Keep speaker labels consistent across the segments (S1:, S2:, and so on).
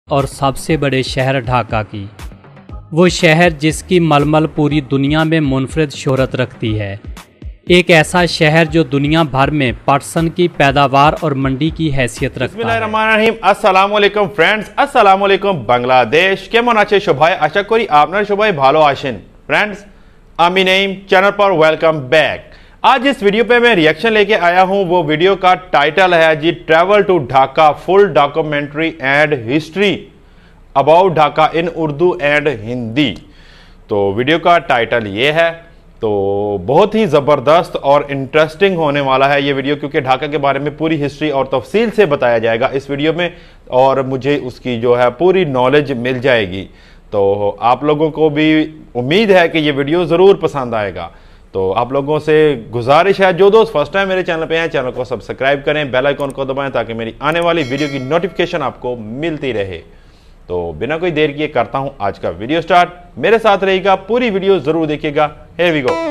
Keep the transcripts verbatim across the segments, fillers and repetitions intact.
S1: और सबसे बड़े शहर ढाका की। वो शहर जिसकी मलमल पूरी दुनिया में मुनफरिद शोहरत रखती है। एक ऐसा शहर जो दुनिया भर में पटसन की पैदावार और मंडी की हैसियत रखता है।
S2: बिस्मिल्लाहिर्रहमानिर्रहीम। अस्सलाम वालेकुम फ्रेंड्स, अस्सलाम वालेकुम बांग्लादेश। केमन आछे सबाई? आशा करी आपनारा सबाई भालो आछेन। फ्रेंड्स, आमी नईम चैनल पर वेलकम बैक। आज इस वीडियो पे मैं रिएक्शन लेके आया हूं। वो वीडियो का टाइटल है जी travel to Dhaka, full documentary and history about Dhaka in Urdu and Hindi. तो वीडियो का टाइटल ये है। तो बहुत ही ज़बरदस्त और इंटरेस्टिंग होने वाला है ये वीडियो, क्योंकि ढाका के बारे में पूरी हिस्ट्री और तफसील से बताया जाएगा इस वीडियो में, और मुझे उसकी जो है पूरी नॉलेज मिल जाएगी। तो आप लोगों को भी उम्मीद है कि ये वीडियो ज़रूर पसंद आएगा। तो आप लोगों से गुजारिश है, जो दोस्त फर्स्ट टाइम मेरे चैनल पे हैं, चैनल को सब्सक्राइब करें, बेल आइकॉन को दबाएं ताकि मेरी आने वाली वीडियो की नोटिफिकेशन आपको मिलती रहे। तो बिना कोई देर किए करता हूं आज का वीडियो स्टार्ट। मेरे साथ रहेगा, पूरी वीडियो जरूर देखिएगा। Here we go.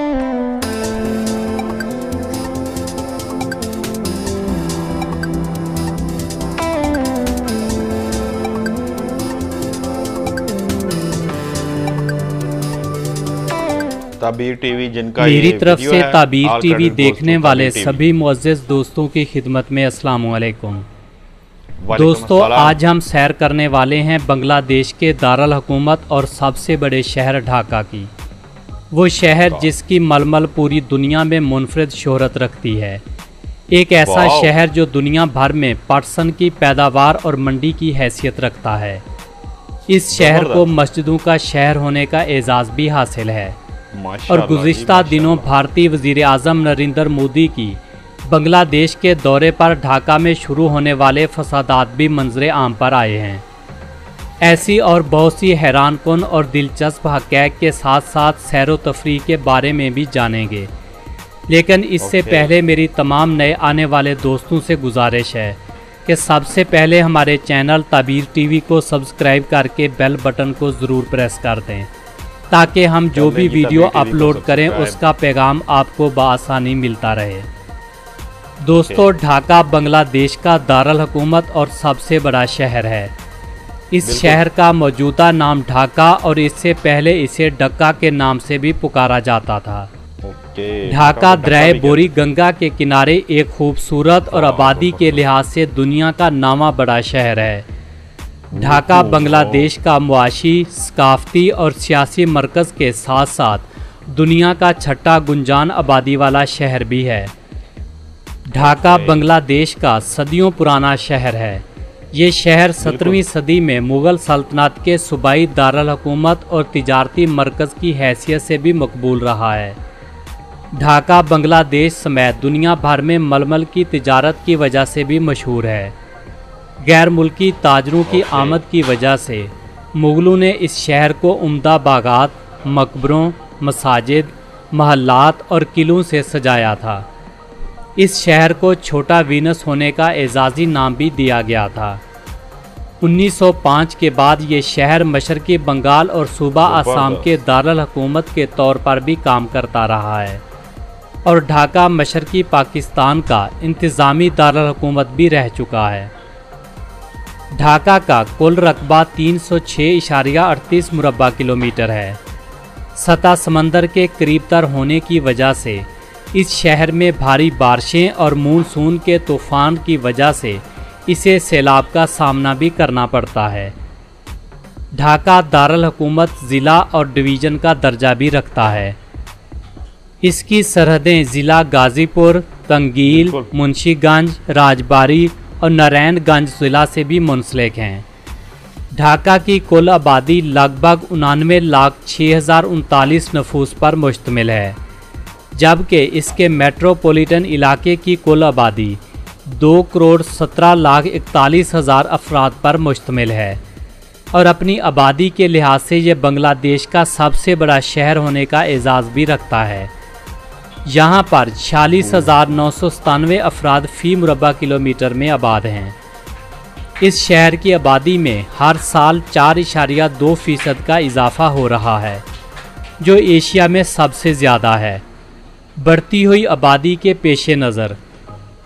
S2: Tabeer TV, जिनका
S1: मेरी तरफ से ताबीर टीवी देखने वाले सभी मुअज़्ज़िज़ दोस्तों की खिदमत में अस्सलाम वालेकुम। दोस्तों, आज हम सैर करने वाले हैं बांग्लादेश के दारुल हुकूमत और सबसे बड़े शहर ढाका की। वो शहर जिसकी मलमल पूरी दुनिया में मुनफरिद शोहरत रखती है। एक ऐसा शहर जो दुनिया भर में पटसन की पैदावार और मंडी की हैसियत रखता है। इस शहर को मस्जिदों का शहर होने का एजाज़ भी हासिल है। और गुज़िश्ता दिनों भारतीय वज़ीर आज़म नरेंद्र मोदी की बांग्लादेश के दौरे पर ढाका में शुरू होने वाले फसादात भी मंजरे आम पर आए हैं। ऐसी और बहुत सी हैरानकुन और दिलचस्प हक़ाइक़ के साथ साथ सैर व तफरीह के बारे में भी जानेंगे। लेकिन इससे okay. पहले मेरी तमाम नए आने वाले दोस्तों से गुजारिश है कि सबसे पहले हमारे चैनल ताबीर टीवी को सब्सक्राइब करके बेल बटन को ज़रूर प्रेस कर दें, ताकि हम जो भी वीडियो अपलोड करें उसका पैगाम आपको बआसानी मिलता रहे। दोस्तों, ढाका बांग्लादेश का दारुल हुकूमत और सबसे बड़ा शहर है। इस शहर का मौजूदा नाम ढाका और इससे पहले इसे डक्का के नाम से भी पुकारा जाता था। ढाका दरिया बोरी गंगा के किनारे एक खूबसूरत और आबादी के लिहाज से दुनिया का नामा बड़ा शहर है। ढाका बांग्लादेश का मुआशी, सकाफती और सियासी मरकज़ के साथ साथ दुनिया का छठा गुंजान आबादी वाला शहर भी है। ढाका बांग्लादेश का सदियों पुराना शहर है। ये शहर सत्रहवीं सदी में मुग़ल सल्तनत के सूबाई दारुल हुकूमत और तिजारती मरकज़ की हैसियत से भी मकबूल रहा है। ढाका बांग्लादेश समेत दुनिया भर में मलमल की तिजारत की वजह से भी मशहूर है। गैर मुल्की ताजरों की आमद की वजह से मुग़लों ने इस शहर को उम्दा बागात, मकबरों, मसाजिद, महल्लात और किलों से सजाया था। इस शहर को छोटा वीनस होने का एजाज़ी नाम भी दिया गया था। उन्नीस सौ पाँच के बाद ये शहर मशरक़ी बंगाल और सूबा असम के दारुल हुकूमत के तौर पर भी काम करता रहा है, और ढाका मशरक़ी पाकिस्तान का इंतज़ामी दारुल हुकूमत भी रह चुका है। ढाका का कुल रकबा तीन सौ छः इशारिया अड़तीस मुरबा किलोमीटर है। सतह समंदर के करीब तर होने की वजह से इस शहर में भारी बारिशें और मानसून के तूफ़ान की वजह से इसे सैलाब का सामना भी करना पड़ता है। ढाका दारुल हुकूमत ज़िला और डिवीज़न का दर्जा भी रखता है। इसकी सरहदें ज़िला गाज़ीपुर, तंगील, मुंशीगंज, राजबारी और नारायणगंज ज़िला से भी मुंसलिक हैं। ढाका की कुल आबादी लगभग उनानवे लाख छः हज़ार उनतालीस नफूस पर मुश्तमिल है, जबकि इसके मेट्रोपॉलिटन इलाके की कुल आबादी दो करोड़ सत्रह लाख इकतालीस हज़ार अफराद पर मुश्तमिल है, और अपनी आबादी के लिहाज से ये बांग्लादेश का सबसे बड़ा शहर होने का एजाज़ भी रखता है। यहाँ पर छियालीस हज़ार नौ सौ सतानवे अफराद फ़ी मुरबा किलोमीटर में आबाद हैं। इस शहर की आबादी में हर साल चार इशारिया दो फ़ीसद का इजाफ़ा हो रहा है, जो एशिया में सबसे ज़्यादा है। बढ़ती हुई आबादी के पेश नज़र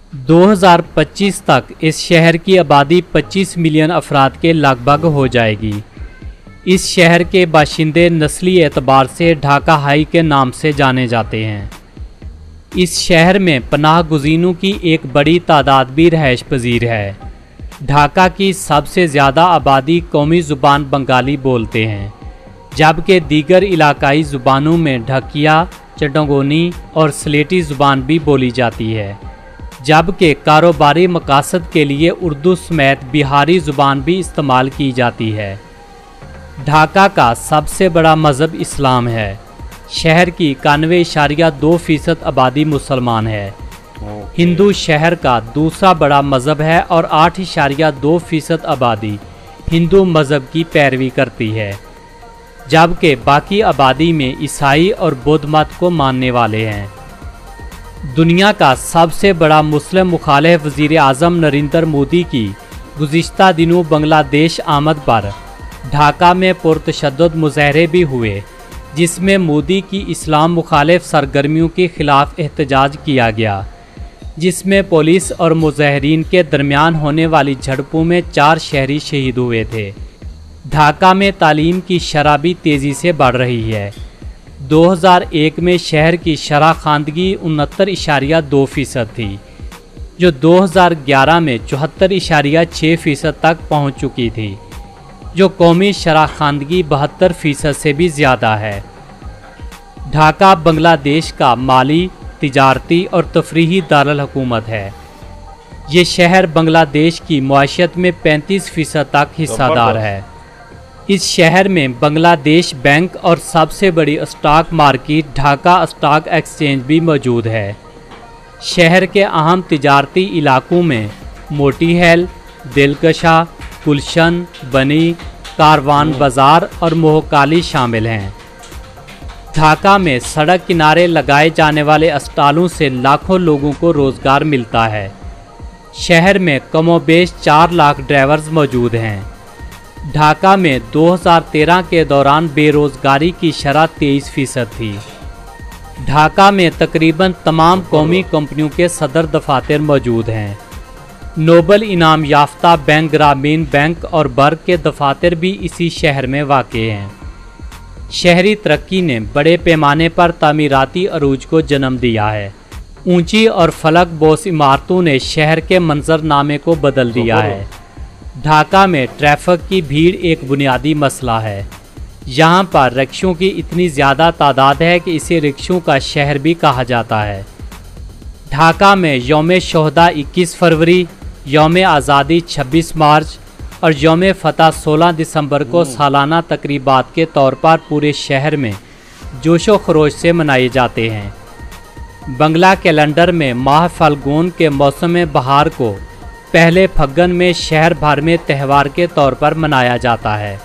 S1: दो हज़ार पच्चीस तक इस शहर की आबादी पच्चीस मिलियन अफराद के लगभग हो जाएगी। इस शहर के बाशिंदे नस्ली एतबार से ढाका हाई के नाम से जाने जाते हैं। इस शहर में पनाह गुज़ीनों की एक बड़ी तादाद भी रहायश पजीर है। ढाका की सबसे ज़्यादा आबादी कौमी ज़ुबान बंगाली बोलते हैं, जबकि दीगर इलाकाई ज़ुबानों में ढकिया, चटगोनी और स्लेटी ज़ुबान भी बोली जाती है, जबकि कारोबारी मकासद के लिए उर्दू समेत बिहारी ज़ुबान भी इस्तेमाल की जाती है। ढाका का सबसे बड़ा मज़हब इस्लाम है। शहर की इक्यानवे इशारिया दो फ़ीसद आबादी मुसलमान है। हिंदू शहर का दूसरा बड़ा मज़हब है और आठ इशारिया दो फ़ीसद आबादी हिंदू मज़हब की पैरवी करती है, जबकि बाकी आबादी में ईसाई और बौद्ध मत को मानने वाले हैं। दुनिया का सबसे बड़ा मुस्लिम मुखालिफ वज़ीर आज़म नरेंद्र मोदी की गुज़िश्ता दिनों बांग्लादेश आमद पर ढाका में पुरतशद्दुद मुज़ाहरे भी हुए, जिसमें मोदी की इस्लाम मुखालिफ सरगर्मियों के ख़िलाफ़ एहतजाज किया गया, जिसमें पुलिस और मुज़ाहरीन के दरमियान होने वाली झड़पों में चार शहरी शहीद हुए थे। ढाका में तालीम की शरह भी तेज़ी से बढ़ रही है। दो हज़ार एक में शहर की शरह खानदगी उनहत्तर इशारिया दो फ़ीसद थी, जो दो हज़ार ग्यारह में चौहत्तर इशारिया छः फ़ीसद तक पहुँच चुकी थी, जो कौमी शरह खानदगी बहत्तर फ़ीसद से भी ज़्यादा है। ढाका बांग्लादेश का माली, तिजारती और तफरीही दारुल हुकूमत है। ये शहर बांग्लादेश की मुआशत में पैंतीस फ़ीसद तक हिस्सादार है। इस शहर में बांग्लादेश बैंक और सबसे बड़ी stock market Dhaka stock exchange भी मौजूद है। शहर के अहम तिजारती इलाकों में मोतीहैल, दिलकशा, गुलशन, बनी, कारवान बाज़ार और मोहकाली शामिल हैं। ढाका में सड़क किनारे लगाए जाने वाले स्टॉलों से लाखों लोगों को रोज़गार मिलता है। शहर में कमोबेश चार लाख ड्राइवर्स मौजूद हैं। ढाका में दो हज़ार तेरह के दौरान बेरोज़गारी की शरह तेईस फ़ीसद थी। ढाका में तकरीबन तमाम कौमी कंपनियों के सदर दफातर मौजूद हैं। नोबल इनाम याफ्ता बैंक, ग्रामीण बैंक और बर्ग के दफातर भी इसी शहर में वाक़े हैं। शहरी तरक्की ने बड़े पैमाने पर तामीराती अरूज को जन्म दिया है। ऊंची और फलक बोस इमारतों ने शहर के मंजरनामे को बदल दिया है। ढाका में ट्रैफिक की भीड़ एक बुनियादी मसला है। यहाँ पर रिक्शों की इतनी ज़्यादा तादाद है कि इसे रिक्शों का शहर भी कहा जाता है। ढाका में यौम शोहदा इक्कीस फरवरी, यौम आज़ादी छब्बीस मार्च और यौम फ़तह सोलह दिसंबर को सालाना तकरीबात के तौर पर पूरे शहर में जोशो खरोश से मनाए जाते हैं। बंगला कैलेंडर में माह फाल्गुन के मौसम बहार को पहले फग्गन में शहर भर में त्यौहार के तौर पर मनाया जाता है।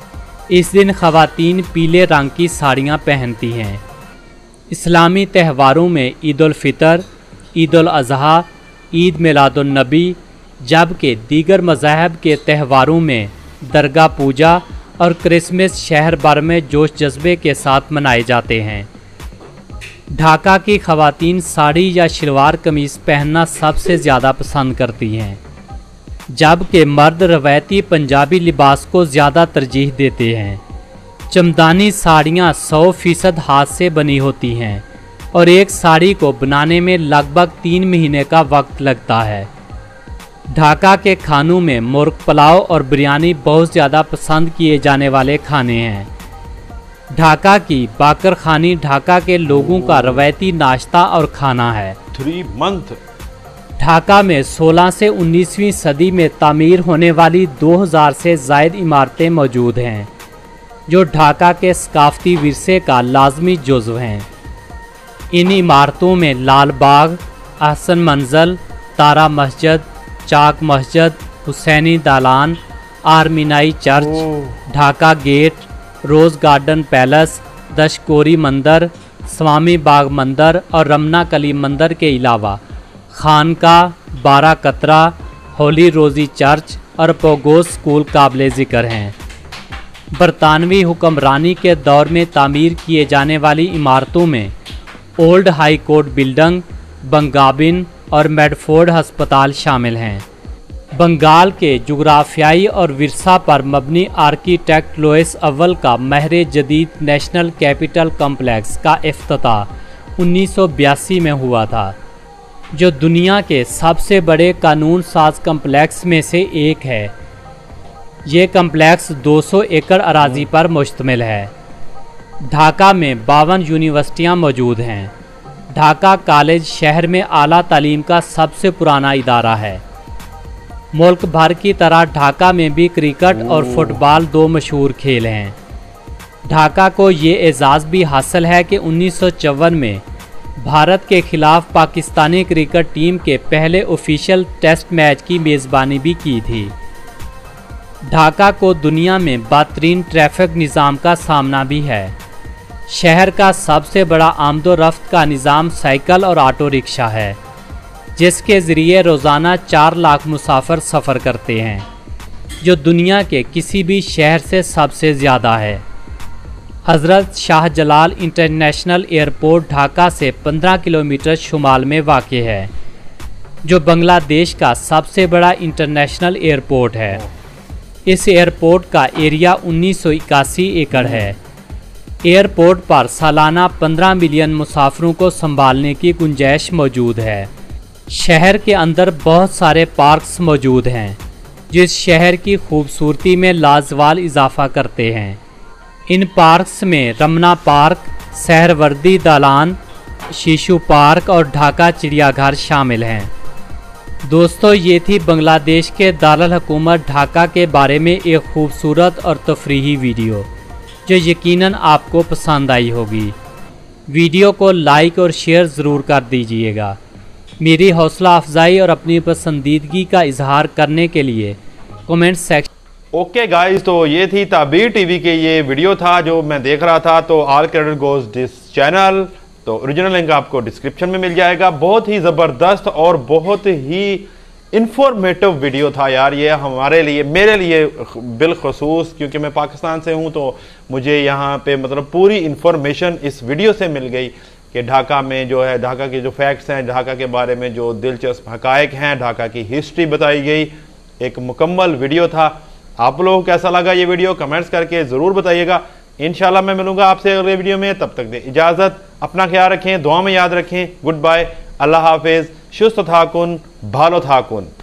S1: इस दिन ख़वातीन पीले रंग की साड़ियाँ पहनती हैं। इस्लामी त्यौहारों में ईद उल फितर, ईद उल अज़हा, ईद मिलादुन नबी, जबकि दीगर मज़ाहब के त्यौहारों में दरगाह पूजा और क्रिसमस शहर भर में जोश जज्बे के साथ मनाए जाते हैं। ढाका की ख़वातीन साड़ी या शलवार कमीज़ पहनना सबसे ज़्यादा पसंद करती हैं, जबकि मर्द रवायती पंजाबी लिबास को ज़्यादा तरजीह देते हैं। चमदानी साड़ियाँ सौ फ़ीसद हाथ से बनी होती हैं और एक साड़ी को बनाने में लगभग तीन महीने का वक्त लगता है। ढाका के खानों में मुर्ग पुलाव और बिरयानी बहुत ज़्यादा पसंद किए जाने वाले खाने हैं। ढाका की बाकर खानी ढाका के लोगों का रवायती नाश्ता और खाना है।
S2: थ्री मंथ
S1: ढाका में सोलह से उन्नीसवीं सदी में तामीर होने वाली दो हज़ार से ज़ायद इमारतें मौजूद हैं, जो ढाका के सकाफ़ती विरसे का लाजमी जुज़्व हैं। इन इमारतों में लाल बाग, अहसन मंज़ल, तारा Masjid, Chawk Masjid, Hussaini Dalan, Armenian church, Dhaka gate, rose garden palace, दशकोरी मंदिर, स्वामी बाग मंदिर और रमना कली मंदिर के अलावा खानका, बारह कतरा, होली रोज़ी चर्च और पोगोस स्कूल काबिल ज़िक्र हैं। बरतानवी हुक्मरानी के दौर में तामीर किए जाने वाली इमारतों में old high court building, Bangabhaban, और मेडफोर्ड अस्पताल शामिल हैं। बंगाल के जुग्राफियाई और विरसा पर मबनी आर्किटेक्ट लुइस अव्वल का महरे जदीद नेशनल कैपिटल कम्प्लेक्स का इफ्तिताह उन्नीस सौ बयासी में हुआ था, जो दुनिया के सबसे बड़े कानून साज कम्प्लेक्स में से एक है। ये कम्प्लेक्स दो सौ एकड़ अराजी पर मुश्तमिल है। ढाका में बावन यूनिवर्सिटियाँ मौजूद हैं। ढाका कॉलेज शहर में आला तालीम का सबसे पुराना इदारा है। मुल्क भर की तरह ढाका में भी क्रिकेट और फुटबॉल दो मशहूर खेल हैं। ढाका को ये एजाज़ भी हासिल है कि उन्नीस सौ चौवन में भारत के खिलाफ पाकिस्तानी क्रिकेट टीम के पहले ऑफिशियल टेस्ट मैच की मेज़बानी भी की थी। ढाका को दुनिया में बेहतरीन ट्रैफिक निज़ाम का सामना भी है। शहर का सबसे बड़ा आमदोरफ्त का निज़ाम साइकिल और ऑटो रिक्शा है, जिसके ज़रिए रोज़ाना चार लाख मुसाफिर सफ़र करते हैं, जो दुनिया के किसी भी शहर से सबसे ज़्यादा है। हज़रत शाहजलाल इंटरनेशनल एयरपोर्ट ढाका से पंद्रह किलोमीटर शुमाल में वाक़ है, जो बांग्लादेश का सबसे बड़ा इंटरनेशनल एयरपोर्ट है। इस एयरपोर्ट का एरिया उन्नीस सौ इक्यासी एकड़ है। एयरपोर्ट पर सालाना पंद्रह मिलियन मुसाफिरों को संभालने की गुंजाइश मौजूद है। शहर के अंदर बहुत सारे पार्क्स मौजूद हैं, जो इस शहर की खूबसूरती में लाजवाल इजाफा करते हैं। इन पार्क्स में रमना पार्क, सहरवर्दी दालान, शिशु पार्क और ढाका चिड़ियाघर शामिल हैं। दोस्तों, ये थी बांग्लादेश के दारुल हुकूमत ढाका के बारे में एक खूबसूरत और तफरीही वीडियो, जो यकीनन आपको पसंद आई होगी। वीडियो को लाइक और शेयर ज़रूर कर दीजिएगा। मेरी हौसला अफजाई और अपनी पसंदीदगी का इजहार करने के लिए कमेंट सेक्शन।
S2: ओके गाइस, तो ये थी ताबीर टीवी के ये वीडियो था जो मैं देख रहा था। तो all credit goes this channel. तो ओरिजिनल लिंक आपको डिस्क्रिप्शन में मिल जाएगा। बहुत ही ज़बरदस्त और बहुत ही इंफॉर्मेटिव वीडियो था यार ये, हमारे लिए, मेरे लिए बिलखसूस, क्योंकि मैं पाकिस्तान से हूँ, तो मुझे यहाँ पे मतलब पूरी इंफॉर्मेशन इस वीडियो से मिल गई कि ढाका में जो है, ढाका के जो फैक्ट्स हैं, ढाका के बारे में जो दिलचस्प हकायक हैं, ढाका की हिस्ट्री बताई गई। एक मुकम्मल वीडियो था। आप लोगों को कैसा लगा ये वीडियो कमेंट्स करके ज़रूर बताइएगा। इंशाल्लाह मैं मिलूंगा आपसे अगले वीडियो में। तब तक दे इजाज़त, अपना ख्याल रखें, दुआ में याद रखें। गुड बाय, अल्लाह हाफिज़, शुस्त थाकुन, भालो थाकुन।